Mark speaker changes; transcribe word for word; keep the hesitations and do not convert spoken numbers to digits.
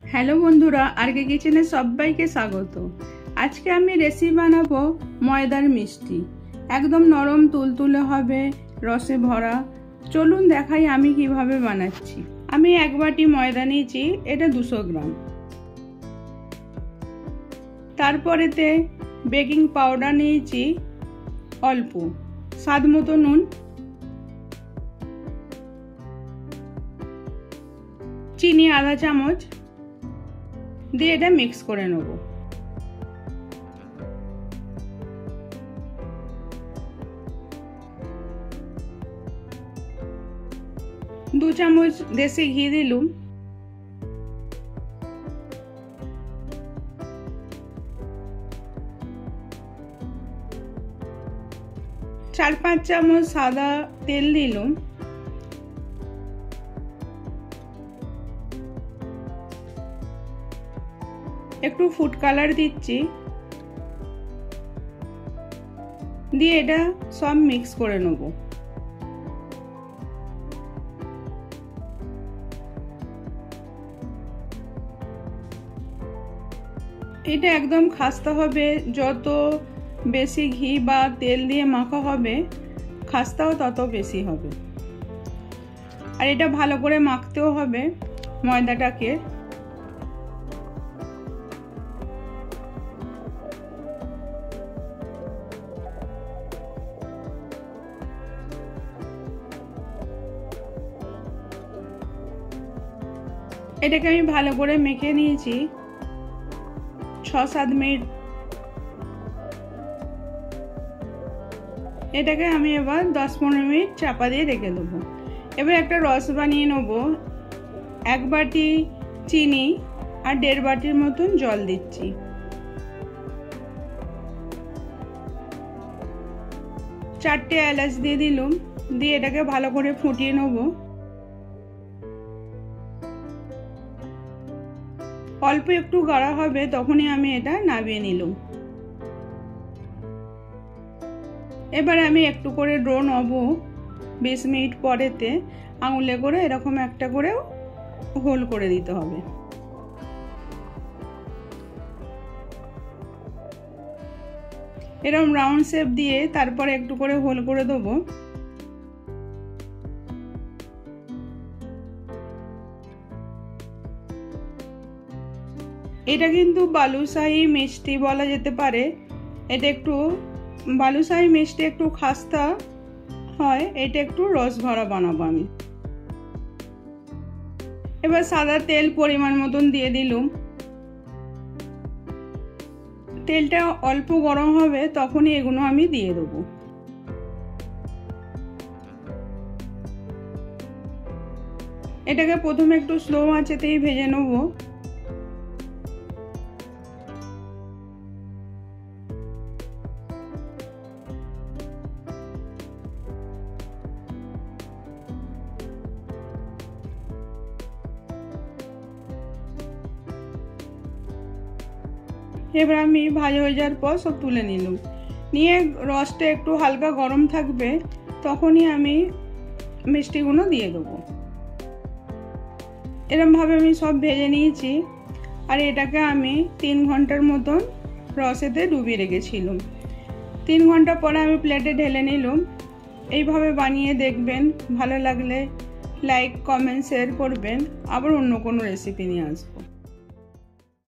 Speaker 1: Hello বন্ধুরা, আরকে কিচেনে সবাইকে স্বাগত। আজকে আমি রেসিপি বানাবো ময়দার মিষ্টি। একদম নরম তুলতুলে হবে, রসে ভরা। চলুন দেখাই আমি কিভাবে বানাচ্ছি। আমি এক বাটি ময়দা নিয়েছি, এটা দুশো গ্রাম। তারপরেতে বেকিং পাউডার নিয়েছি অল্প, স্বাদ মতো নুন, চিনি আধা চামচ দিয়ে এটা মিক্স করে নেব। দু চামচ দেশি ঘি দিলুম, চার পাঁচ চামচ সাদা তেল দিলুম, একটু ফুড কালার দিচ্ছি, দিয়ে এটা সব মিক্স করে নেব। এটা একদম খাস্তা হবে, যত বেশি ঘি বা তেল দিয়ে মাখা হবে খাস্তাও তত বেশি হবে। আর এটা ভালো করে মাখতেও হবে ময়দাটাকে। এটাকে আমি ভালো করে মেখে নিয়েছি ছ সাত মিনিট। এটাকে আমি এবার দশ পনেরো মিনিট চাপা দিয়ে রেখে দেবো। এবার একটা রস বানিয়ে নেব। এক বাটি চিনি আর দেড় বাটির মতন জল দিচ্ছি। চারটে এলাচ দিয়ে দিলুম, দিয়ে এটাকে ভালো করে ফুটিয়ে নেব। অল্প একটু গাঢ় হবে তখনই আমি এটা নামিয়ে নিলাম। এবার আমি একটু করে ড্রো নেব। বিশ মিনিট পরেতে আঙুলে করে এরকম একটা করে হোল করে দিতে হবে। এরকম রাউন্ড শেপ দিয়ে তারপরে একটু করে হোল করে দেবো। এটা কিন্তু বালুশাহী মিষ্টি বলা যেতে পারে। এটা একটু বালুশাহী মিষ্টি একটু খাস্তা হয়, এটা একটু রস ভরা বানাবো আমি। এবার সাদা তেল পরিমাণ মতন দিয়ে দিলুম। তেলটা অল্প গরম হবে তখনই এগুলো আমি দিয়ে দেবো। এটাকে প্রথমে একটু স্লো আঁচেতেই ভেজে নেবো। এবার আমি ভাজা হয়ে যাওয়ার পর সব তুলে নিলাম। নিয়ে রসটা একটু হালকা গরম থাকবে তখনই আমি মিষ্টিগুলো দিয়ে দেবো। এরমভাবে আমি সব ভেজে নিয়েছি। আর এটাকে আমি তিন ঘন্টার মতন রসেতে ডুবিয়ে রেখেছিলাম। তিন ঘন্টা পরে আমি প্লেটে ঢেলে নিলাম। এইভাবে বানিয়ে দেখবেন, ভালো লাগলে লাইক কমেন্ট শেয়ার করবেন। আবার অন্য কোনো রেসিপি নিয়ে আসবো।